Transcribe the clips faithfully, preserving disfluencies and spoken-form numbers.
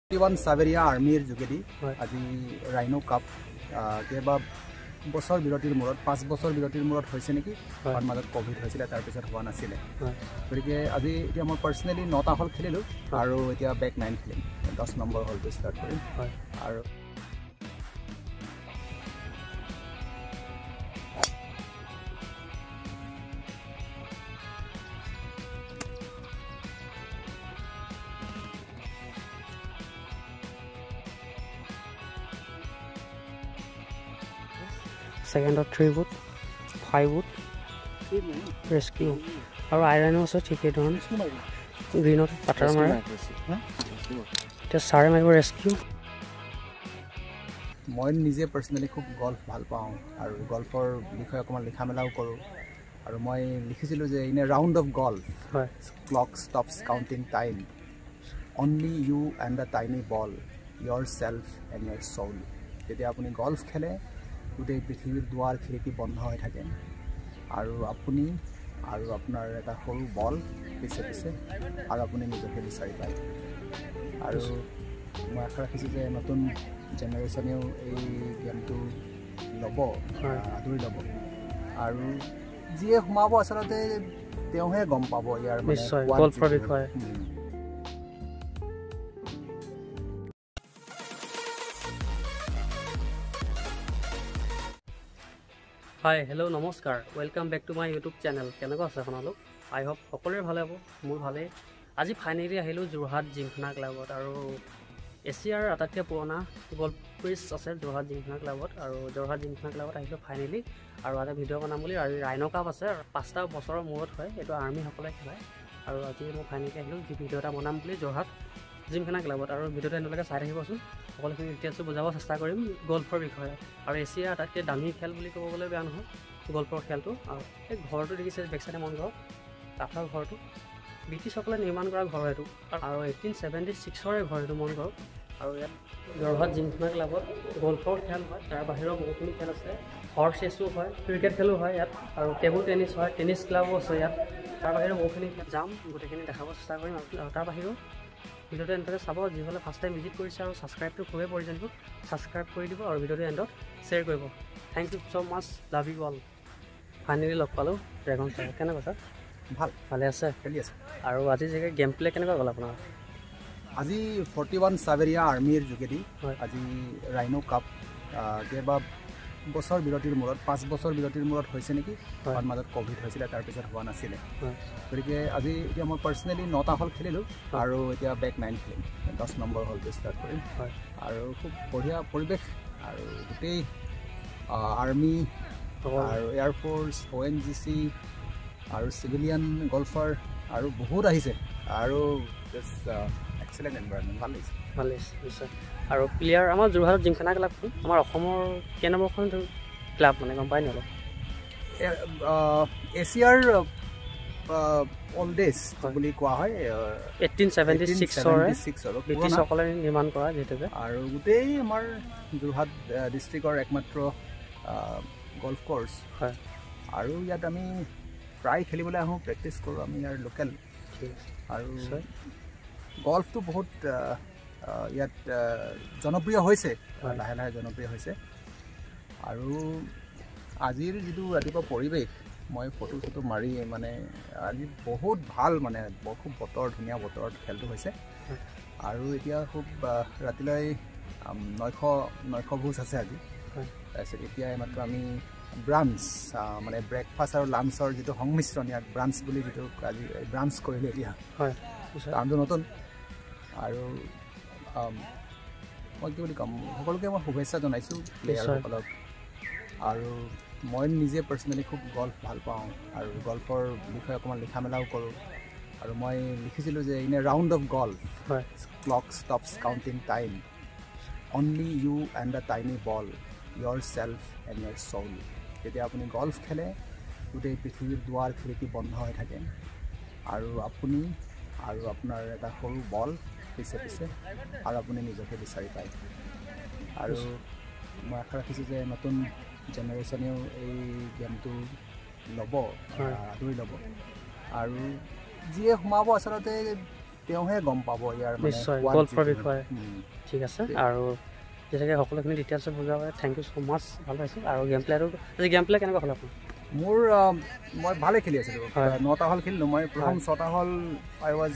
Forty-one সাবেৰিয়া আৰ্মিৰ যোগেদি আজি ৰাইনো কাপ কেইবা বছৰ বিৰতিৰ মূৰত পাঁচ বছৰ বিৰতিৰ মূৰত হৈছে নেকি তাৰ মাজত কোভিড হৈছিলে তাৰ পিছত হোৱা নাছিলে গতিকে আজি এতিয়া মই পাৰ্সোনালি নটা হল খেলিলো আৰু এতিয়া বেক নাইন খেলিম দহ নম্বৰ হলটো ষ্টাৰ্ট কৰিম আৰু second or three wood, five wood, rescue. Or iron also take it on. Green or butter mara. Just sorry, my rescue. মই নিজে পাৰ্সোনালি খুব গল্ফ ভাল পাওঁ আৰু গল্ফৰ বিষয়ে অকমান লিখা মেলাও কৰো আৰু মই লিখিছিলো যে in a round of golf clock stops counting time only you and the tiny ball yourself and your soul যেতিয়া আপুনি গল্ফ খেলে গোটেই পৃথিৱীৰ দুৱাৰ খিৰিকী বন্ধ হৈ থাকে আৰু আপুনি আৰু আপোনাৰ এটা সৰু বল পিছে পিছে আৰু আপুনি নিজকে বিচাৰি পায় আৰু মই আশা ৰাখিছোঁ যে নতুন জেনেৰেশ্যনেও এই গেমটো ল'ব আদৰি ল'ব আৰু যিয়ে সোমাব আচলতে তেওঁহে গম পাব ইয়াৰ নিশ্চয় গল্ফৰ বিষয়ে Hi, hello, namaskar. Welcome back to my YouTube channel. কেনেকুৱা আছে আপোনালোক? I hope সকলোৰে ভালে হ'ব। মোৰ ভালে। আজি ফাইনেলি আহিলো যোৰহাট জিমখানা ক্লাবত আৰু এছিয়াৰ আটাইতকৈ পুৰণা গল্ফ পিচ আছে যোৰহাট জিমখানা ক্লাবত আৰু যোৰহাট জিমখানা ক্লাবত আহিলো ফাইনেলি আৰু এটা ভিডিঅ' বনাম বুলি আৰু ৰাইনো কাপ আছে পাঁচটা বছৰৰ মূৰত হয় এইটো আৰ্মিসকলে খেলায় আৰু আজি মই ফাইনেলি আহিলো যি ভিডিঅ' এটা বনাম বুলি যোৰহাট জিমখানা ক্লাবত আৰু ভিডিঅ'টো এনেলৈকে চাই থাকিবচোন সকলোখিনি ডিটেইলছ বুজাব চেষ্টা কৰিম গল্ফৰ বিষয়ে আৰু এছিয়াৰ আটাইতকৈ দামী খেল বুলি ক'ব গ'লে বেয়া নহয় গল্ফৰ খেলটো আৰু এই ঘৰটো দেখিছে বেকচাইডে মন ঘৰ কাঠৰ ঘৰটো ব্ৰিটিছসকলে নিৰ্মাণ কৰা ঘৰ এইটো আৰু এইটিন ছেভেণ্টি ছিক্সৰে ঘৰ এইটো মন ঘৰ আৰু ইয়াত যোৰহাট জিমখানা ক্লাবত গল্ফৰ খেল হয় তাৰ বাহিৰেও বহুখিনি খেল আছে হৰ্চ ৰেচো হয় ক্ৰিকেট খেলো হয় ইয়াত আৰু টেবুল টেনিছ হয় টেনিছ ক্লাবো আছে ইয়াত তাৰ বাহিৰেও বহুখিনি যাম গোটেইখিনি দেখাব চেষ্টা কৰিম আৰু তাৰ বাহিৰেও ভিডিঅ'টো এণ্ডতে চাব যিসকলে ফাৰ্ষ্ট টাইম ভিজিট কৰিছে আৰু ছাবস্ক্ৰাইবটো খুবেই প্ৰয়োজন ছাবস্ক্ৰাইব কৰি দিব আৰু ভিডিঅ'টো এণ্ডত শ্বেয়াৰ কৰিব thank you so' much love you all finally লগ পালোঁ ড্ৰেগন ছাৰ কেনেকুৱা ছাৰ ভাল ভালে আছে খেলি আছে আৰু আজি জেগা গেম প্লে কেনেকুৱা গ'ল আপোনাৰ আজি ফৰ্টি-ওৱান সাবেৰিয়া আৰ্মিৰ যোগেদি আজি ৰাইনো কাপ কেইবা বছৰ বিৰতিৰ মূৰত পাঁচ বছৰ বিৰতিৰ মূৰত হৈছে নেকি তাৰ মাজত কোভিড হৈছিলে তাৰ পিছত হোৱা নাছিলে গতিকে আজি এতিয়া মই পাৰ্সোনালি নটা হল খেলিলোঁ আৰু এতিয়া বেক নাইন খেলিম দহ নম্বৰ হলটো ষ্টাৰ্ট কৰিম আৰু খুব বঢ়িয়া পৰিৱেশ আৰু গোটেই আৰ্মি আৰু air force O' N G C আৰু চিভিলিয়ান গল্ফাৰ আৰু বহুত আহিছে আৰু এক্সেলেণ্ট এনভাইৰনমেণ্ট ভাল লাগিছে ভাল লাগিছে নিশ্চয় আৰু প্লেয়াৰ আমাৰ যোৰহাটত জিমখানা ক্লাবখন আমাৰ অসমৰ কেই নম্বৰখন ক্লাব মানে গম পায় নি অলপ এছিয়াৰ অল্ডেষ্ট বুলি কোৱা হয় এইটিন ছেভেণ্টি ছিক্সৰ ব্ৰিটিছসকলে নিৰ্মাণ কৰা যিহেতুকে আৰু গোটেই আমাৰ যোৰহাট ডিষ্ট্ৰিক্টৰ একমাত্ৰ গল্ফ কোৰ্চ হয় আৰু ইয়াত আমি প্ৰায় খেলিবলৈ আহোঁ প্ৰেক্টিছ কৰোঁ আমি ইয়াৰ লোকেল আৰু গল্ফটো বহুত ইয়াত জনপ্ৰিয় হৈছে লাহে লাহে জনপ্ৰিয় হৈছে আৰু আজিৰ যিটো ৰাতিপুৱা পৰিৱেশ মই ফটো চটো মাৰি মানে আজি বহুত ভাল মানে খুব বতৰ ধুনীয়া বতৰত খেলটো হৈছে আৰু এতিয়া খুব ৰাতিলৈ নৈশ নৈশ ভোজ আছে আজি তাৰপিছত এতিয়া মাত্ৰ আমি ব্ৰাঞ্চ মানে ব্ৰেকফাষ্ট আৰু লাঞ্চৰ যিটো সংমিশ্ৰণ ইয়াত ব্ৰাঞ্চ বুলি যিটো আজি ব্ৰাঞ্চ কৰিলে এতিয়া হয় কামটো নতুন আৰু মই কি বুলি ক'ম সকলোকে মই শুভেচ্ছা জনাইছোঁ প্লেয়াৰসকলক আৰু মই নিজে পাৰ্সোনালি খুব গল্ফ ভাল পাওঁ আৰু গল্ফৰ বিষয়ে অকণমান লিখা মেলাও কৰোঁ আৰু মই লিখিছিলোঁ যে in a round of golf clock stops counting time only you and the tiny ball yourself and your soul যেতিয়া আপুনি গল্ফ খেলে গোটেই পৃথিৱীৰ দুৱাৰ খিৰিকী বন্ধ হৈ থাকে আৰু আপুনি আৰু আপোনাৰ এটা সৰু বল পিছে পিছে আৰু আপুনি নিজকে বিচাৰি পায় আৰু মই আশা ৰাখিছোঁ যে নতুন জেনেৰেশ্যনেও এই গেমটো ল'ব আদৰি ল'ব আৰু যিয়ে সোমাব আচলতে তেওঁহে গম পাব ইয়াৰ মানে নিশ্চয় গল্ফৰ বিষয়ে ঠিক আছে আৰু যেনেকৈ সকলোখিনি ডিটেইলছত বুজাব থেংক ইউ ছ' মাছ ভাল পাইছোঁ আৰু গেম প্লেটো আজি গেম প্লে কেনেকুৱা হ'ল আপোনাৰ মোৰ মই ভালে খেলি আছিলোঁ নটা হল খেলিলোঁ মই প্ৰথম ছটা hole I was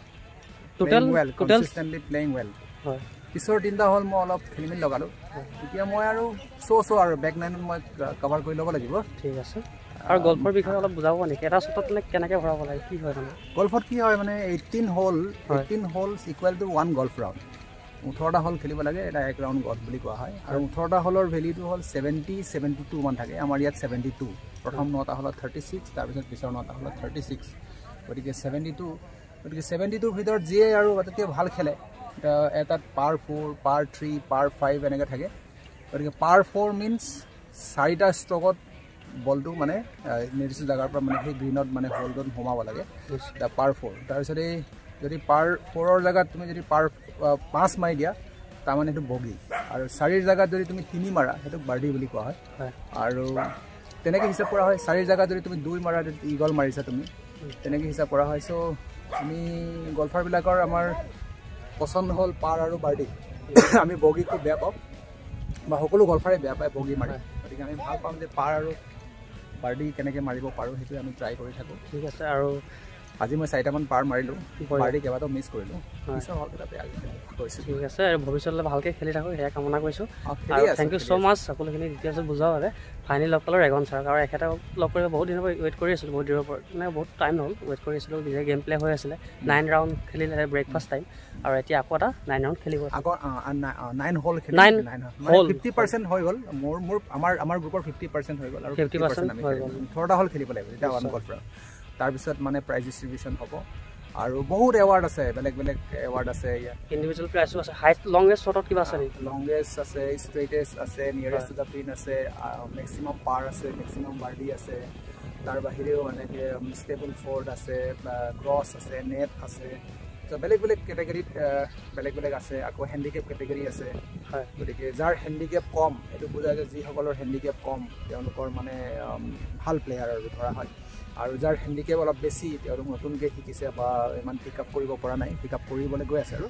total well consistently playing well হয় পিছৰ তিনিটা হল মই অলপ খেলি মেলি লগালোঁ এতিয়া মই আৰু চ' চ' আৰু বেক নাইনত মই কভাৰ কৰি ল'ব লাগিব ঠিক আছে আৰু গল্ফৰ বিষয়ে অলপ বুজাব নেকি এটা শ্বটত মানে কেনেকৈ ভৰাব লাগে কি হয় মানে গল্ফত কি হয় মানে eighteen hole eighteen holes equal to one golf round ওঠৰটা হল খেলিব লাগে এটা এক ৰাউণ্ড গল্ফ বুলি কোৱা হয় আৰু ওঠৰটা হলৰ ভেলিউটো হ'ল ছেভেণ্টি ছেভেণ্টি টু মান থাকে আমাৰ ইয়াত ছেভেণ্টি টু প্ৰথম নটা হলত থাৰ্টি ছিক্স তাৰপিছত পিছৰ নটা হলত থাৰ্টি ছিক্স গতিকে ছেভেণ্টি টু গতিকে ছেভেণ্টি টুৰ ভিতৰত যিয়ে আৰু আটাইতকৈ ভাল খেলে এটাত par four par three par five এনেকৈ থাকে গতিকে পাৰ ফ'ৰ মিনছ চাৰিটা ষ্ট্ৰকত বলটো মানে নিৰ্দিষ্ট জেগাৰ পৰা মানে সেই গ্ৰীণত মানে হোল্ডত সোমাব লাগে পাৰ ফ'ৰ তাৰপিছতে যদি পাৰ ফ'ৰৰ জেগাত তুমি যদি পাৰ পাঁচ মাৰি দিয়া তাৰমানে সেইটো বগী আৰু চাৰিৰ জেগাত যদি তুমি তিনি মাৰা সেইটো বাৰ্ডি বুলি কোৱা হয় আৰু তেনেকৈ হিচাপ কৰা হয় চাৰিৰ জেগাত যদি তুমি দুই মাৰা যদি ইগল মাৰিছা তুমি তেনেকৈ হিচাপ কৰা হয় চ' আমি গল্ফাৰবিলাকৰ আমাৰ পচন্দ হ'ল পাৰ আৰু বাৰ্ডি আমি বগী খুব বেয়া পাওঁ বা সকলো গল্ফাৰে বেয়া পায় বগী মাৰি গতিকে আমি ভাল পাম যে পাৰ আৰু বাৰ্ডি কেনেকৈ মাৰিব পাৰোঁ সেইটো আমি ট্ৰাই কৰি থাকোঁ ঠিক আছে আৰু আজি মই চাৰিটামান পাৰ মাৰিলোঁ বাৰ্ডি কেইবাটাও মিছ কৰিলোঁ পিছৰ হলকেইটা বেয়া কৰিছোঁ ঠিক আছে আৰু ভৱিষ্যতলৈ ভালকৈ খেলি থাকোঁ সেয়া কামনা কৰিছোঁ আৰু থেংক ইউ ছ' মাছ সকলোখিনি ডিটেইলছত বুজাব বাবে ফাইনেলি লগ পালোঁ ৰেগন ছাৰক আৰু এখেতে লগ কৰিব বহুত দিনৰ পৰা ৱেইট কৰি আছিলোঁ বহুত দিনৰ পৰা মানে বহুত টাইম হ'ল ৱেইট কৰি আছিলোঁ নিজে গেম প্লে হৈ আছিলে নাইন ৰাউণ্ড খেলিলে ব্ৰেকফাষ্ট টাইম আৰু এতিয়া আকৌ এটা নাইন ৰাউণ্ড খেলিব আকৌ nine hole nine hole fifty percent হৈ গ'ল মোৰ মোৰ আমাৰ আমাৰ গ্ৰুপৰ ফিফটি পাৰ্চেণ্ট হৈ গ'ল আৰু ফিফটি পাৰ্চেণ্ট হৈ গ'ল ওঠৰটা হল খেলিব লাগিব তেতিয়া ওৱান গল্ফ তাৰপিছত মানে প্ৰাইজ ডিষ্ট্ৰিবিউশ্যন হ'ব আৰু বহুত এৱাৰ্ড আছে বেলেগ বেলেগ এৱাৰ্ড আছে ইয়াত ইণ্ডিভিজুৱেল প্ৰাইজো আছে হাইট লংগেষ্ট শ্বটত কিবা আছে নেকি লংগেষ্ট আছে ষ্ট্ৰেইটেষ্ট আছে নিয়েৰেষ্ট টু দ্য পিন আছে মেক্সিমাম পাৰ আছে মেক্সিমাম বাৰ্ডি আছে তাৰ বাহিৰেও এনেকৈ ষ্টেবল ফ'ৰ্ড আছে ক্ৰছ আছে নেট আছে ত' বেলেগ বেলেগ কেটেগৰীত বেলেগ বেলেগ আছে আকৌ হেণ্ডিকেপ কেটেগৰী আছে গতিকে যাৰ হেণ্ডিকেপ কম এইটো বুজায় যে যিসকলৰ হেণ্ডিকেপ কম তেওঁলোকৰ মানে ভাল প্লেয়াৰ আৰু ধৰা হয় আৰু যাৰ হেণ্ডিকেপ অলপ বেছি তেওঁলোক নতুনকৈ শিকিছে বা ইমান পিক আপ কৰিব পৰা নাই পিক আপ কৰিবলৈ গৈ আছে আৰু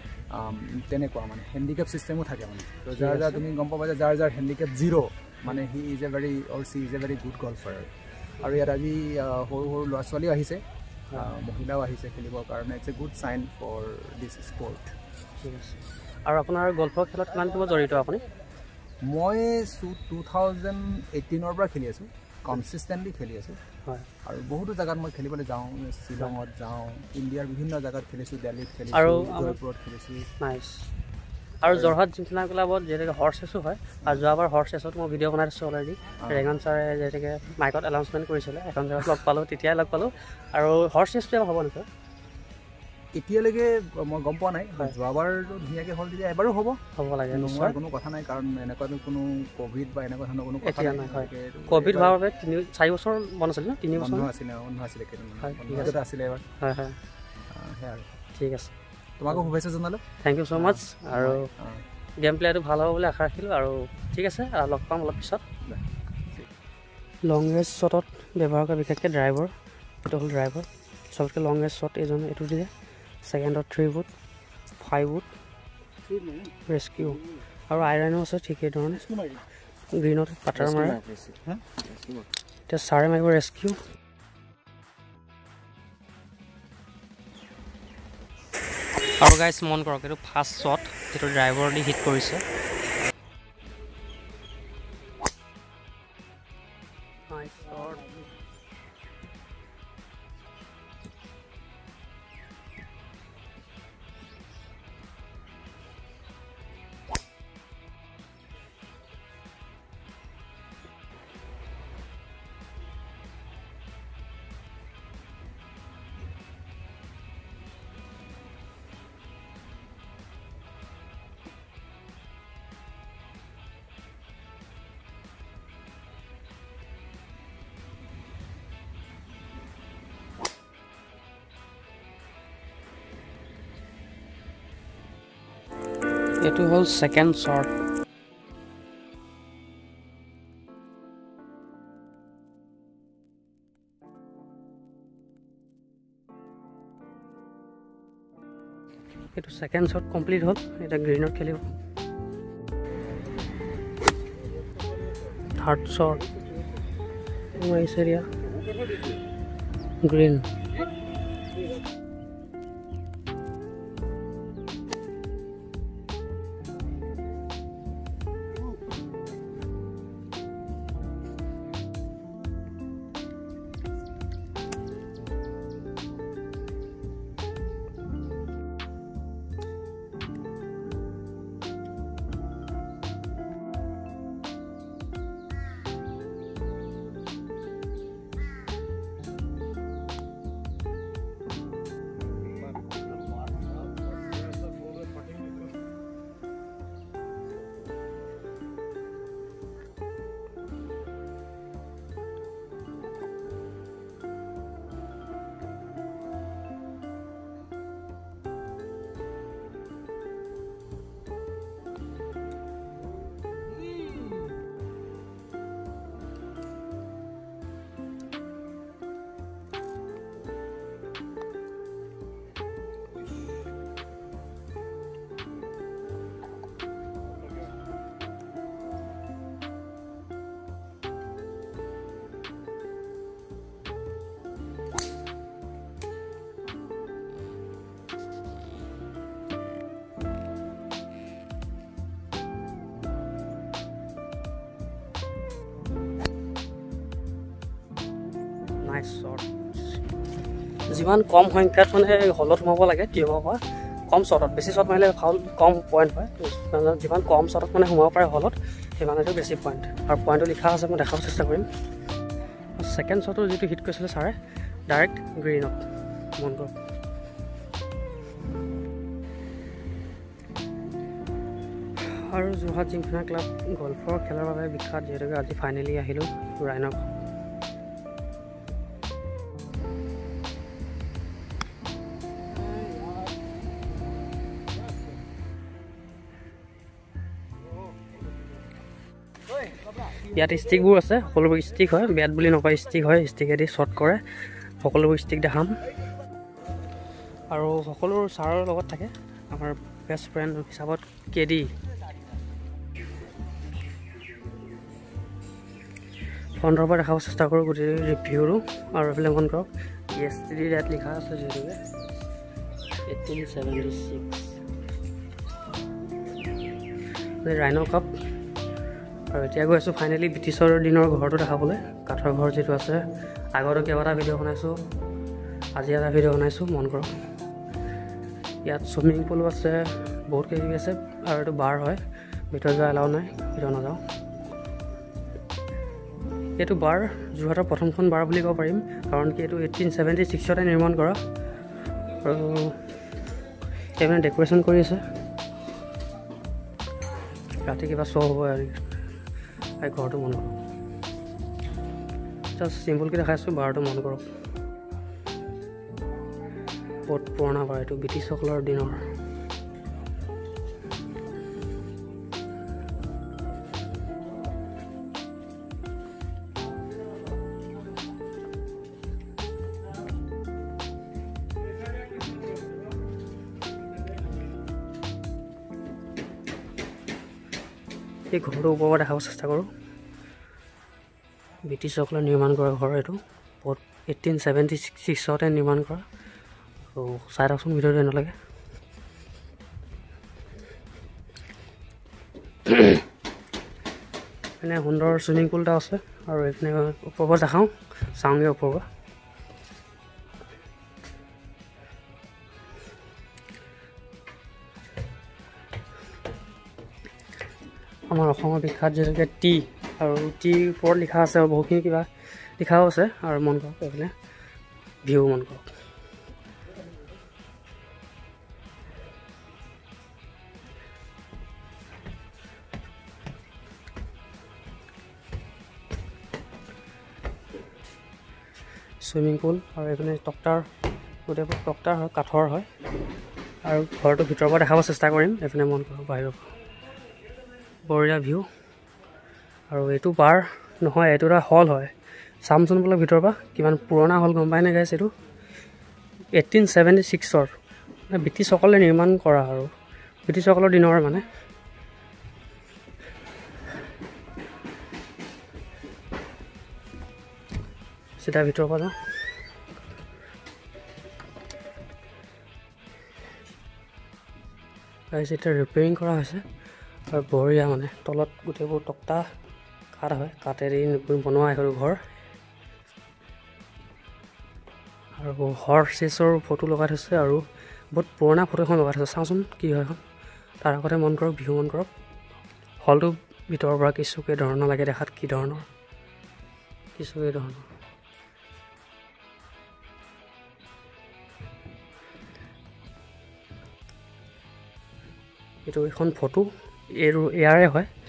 তেনেকুৱা মানে হেণ্ডিকেপ ছিষ্টেমো থাকে মানে তো যাৰ যাৰ তুমি গম পাবা যে যাৰ যাৰ হেণ্ডিকেপ জিৰ' মানে he is a very or she is a very good golfer আৰু ইয়াত আজি সৰু সৰু ল'ৰা ছোৱালীও আহিছে মহিলাও আহিছে খেলিবৰ কাৰণে it's a good sign for this sport ঠিক আছে আৰু আপোনাৰ গল্ফৰ খেলত কিমান কিমান জড়িত আপুনি মই টু থাউজেণ্ড এইটিনৰ পৰা খেলি আছোঁ কনচিষ্টেণ্টলি খেলি আছোঁ হয় আৰু বহুতো জেগাত মই খেলিবলৈ যাওঁ শ্বিলঙত যাওঁ ইণ্ডিয়াৰ বিভিন্ন জেগাত খেলিছোঁ দিল্লীত খেলিছোঁ আৰু জয়পুৰত খেলিছোঁ নাইচ আৰু যোৰহাট জিমখানা ক্লাবত যেনেকৈ হৰ্চ ৰেচো হয় আৰু যোৱাবাৰ হৰ্চ ৰেচত মই ভিডিঅ' বনাই দিছোঁ অলৰেডি ৰেগন ছাৰে যেনেকৈ মাইকত এনাউন্সমেণ্ট কৰিছিলে এখন জেগাত লগ পালোঁ তেতিয়াই লগ পালোঁ আৰু হৰ্চ ৰেচটোৱে হ'ব নেকি এতিয়ালৈকে মই গম পোৱা নাই যোৱাবাৰটো ধুনীয়াকৈ হ'ল তেতিয়া এবাৰো হ'ব হ'ব লাগে নোহোৱাৰ কোনো কথা নাই কাৰণ এনেকুৱাতো কোনো ক'ভিড বা এনেকুৱা ধৰণৰ কোনো কথা নাই হয় ক'ভিড হোৱাৰ বাবে তিনি চাৰি বছৰ বন্ধ আছিল ন তিনি বছৰ আছিলে বন্ধ আছিলে কেইদিনমান আছিলে এবাৰ হয় হয় সেয়া আৰু ঠিক আছে তোমাকো শুভেচ্ছা জনালোঁ থেংক ইউ ছ' মাছ আৰু গেম প্লেটো ভাল হ'ব বুলি আশা ৰাখিলোঁ আৰু ঠিক আছে লগ পাম অলপ পিছত লং ৰেঞ্জ শ্বটত ব্যৱহাৰ কৰা বিশেষকৈ ড্ৰাইভাৰ এইটো হ'ল ড্ৰাইভাৰ চবতকৈ লং ৰেঞ্জ শ্বট এইজন এইটো দিয়ে ছেকেণ্ডত three wood five wood rescue আৰু আইৰণো আছে ঠিক সেইধৰণে গ্ৰীণত পাটাৰ মাৰে এতিয়া ছাৰে মাৰিব ৰেস্কিউ আৰু গাইজ মন কৰক এইটো ফাৰ্ষ্ট শ্বট যিটো ড্ৰাইভাৰ দি হিট কৰিছে এইটো হ'ল ছেকেণ্ড শ্বট এইটো সেকেন্ড শট কমপ্লিট হ'ল এটা গ্ৰীনত খেলিব third shot nice area green nice shot যিমান কম সংখ্যাত মানে হলত সোমাব লাগে টিমৰ পৰা কম শটত বেছি শট মাৰিলে ফাউল কম পইণ্ট হয় যিমান কম শটত মানে সোমাব পাৰে হলত সিমানেতো বেছি পইণ্ট আৰু পইণ্টটো লিখা আছে মই দেখাব চেষ্টা কৰিম সেকেন্ড শটটো যিটো হিট কৰিছিলে ছাৰে ডাইৰেক্ট গ্ৰীনত মন কৰক আৰু যোৰহাট জিমখানা ক্লাব গল্ফৰ খেলৰ বাবে বিখ্যাত যিহেতুকে আজি ফাইনেলি আহিলোঁ ৰাইনক ইয়াত ষ্টিকবোৰ আছে সকলোবোৰ ষ্টিক হয় বেট বুলি নকয় ষ্টিক হয় ষ্টিকেদি শ্বট কৰে সকলোবোৰ ষ্টিক দেখাম আৰু সকলো ছাৰৰ লগত থাকে আমাৰ বেষ্ট ফ্ৰেণ্ড হিচাপত কে ডি ফ্ৰণ্টৰ পৰা দেখাব চেষ্টা কৰোঁ গোটেই ৰিভিউটো আৰু এইফালে মন কৰক এছ টি ডি ইয়াত লিখা আছে যিহেতুকে এইটিন ছেভেণ্টি ছিক্স ৰাইন' কাপ আৰু এতিয়া গৈ আছোঁ ফাইনেলি ব্ৰিটিছৰ দিনৰ ঘৰটো দেখাবলৈ কাঠৰ ঘৰ যিটো আছে আগতো কেইবাটা ভিডিঅ' বনাইছোঁ আজি এটা ভিডিঅ' বনাইছোঁ মন কৰক ইয়াত চুইমিং পুলো আছে বহুত কিবাকিবি আছে আৰু এইটো বাৰ হয় ভিতৰত যোৱা এলাও নাই ভিতৰত নাযাওঁ এইটো বাৰ যোৰহাটৰ প্ৰথমখন বাৰ বুলি ক'ব পাৰিম কাৰণ কি এইটো এইটিন ছেভেণ্টি ছিক্সতে নিৰ্মাণ কৰা আৰু এইপিনে ডেক'ৰেশ্যন কৰি আছে ৰাতি কিবা শ্ব' হ'ব আৰু ঘৰটো মন কৰক জাষ্ট চিম্পলকৈ দেখাইছোঁ বাৰটো মন কৰক বহুত পুৰণা বাৰ এইটো ব্ৰিটিছসকলৰ দিনৰ এই ঘৰটো ওপৰৰ পৰা দেখাব চেষ্টা কৰোঁ ব্ৰিটিছসকলে নিৰ্মাণ কৰা ঘৰ এইটো বহুত এইটিন ছেভেণ্টি ছিক্সতে নিৰ্মাণ কৰা আৰু চাই থাকচোন ভিডিঅ'টো এনেলৈকে এনে সুন্দৰ চুইমিং পুল এটা আছে আৰু এইপিনে ওপৰৰ পৰা দেখাওঁ চাওঁগৈ ওপৰৰ পৰা আমাৰ অসমৰ বিখ্যাত যেনেকৈ টি আৰু টিৰ ওপৰত লিখা আছে আৰু বহুতখিনি কিবা লিখাও আছে আৰু মন কৰক এইফালে ভিউ মন কৰক চুইমিং পুল আৰু এইপিনে টক্টাৰ গোটেইবোৰ টক্টাৰ হয় কাঠৰ হয় আৰু ঘৰটো ভিতৰৰ পৰা দেখাব চেষ্টা কৰিম এইপিনে মন কৰক বাহিৰৰ পৰা বঢ়িয়া ভিউ আৰু এইটো বাৰ নহয় এইটো এটা হল হয় চামচোন বোলে ভিতৰৰ পৰা কিমান পুৰণা হল গম পাই নে গাইছ এইটো এইটিন ছেভেণ্টি ছিক্সৰ ব্ৰিটিছসকলে নিৰ্মাণ কৰা আৰু ব্ৰিটিছসকলৰ দিনৰ মানে চিধা ভিতৰৰ পৰা যাওঁ এতিয়া ৰিপেয়াৰিং কৰা হৈছে আৰু বঢ়িয়া মানে তলত গোটেইবোৰ তক্তা কাঠ হয় কাঠেদি বনোৱা এখন ঘৰ আৰু হৰ্চেছৰ ফটো লগাই থৈছে আৰু বহুত পুৰণা ফটো এখন লগাই থৈছে চাওঁচোন কি হয় এখন তাৰ আগতে মন কৰক বিহু মন কৰক হলটো ভিতৰৰ পৰা কিছু কেই ধৰণৰ লাগে দেখাত কি ধৰণৰ কিছু কেই ধৰণৰ এইটো এখন ফটো এই ইয়াৰে হয়